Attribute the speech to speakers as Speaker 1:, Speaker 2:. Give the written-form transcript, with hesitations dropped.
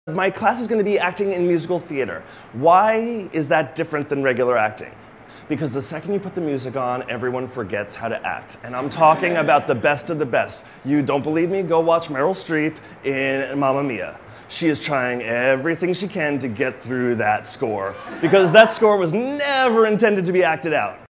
Speaker 1: My class is going to be acting in musical theater. Why is that different than regular acting? Because the second you put the music on, everyone forgets how to act. And I'm talking about the best of the best. You don't believe me? Go watch Meryl Streep in Mamma Mia. She is trying everything she can to get through that score, because that score was never intended to be acted out.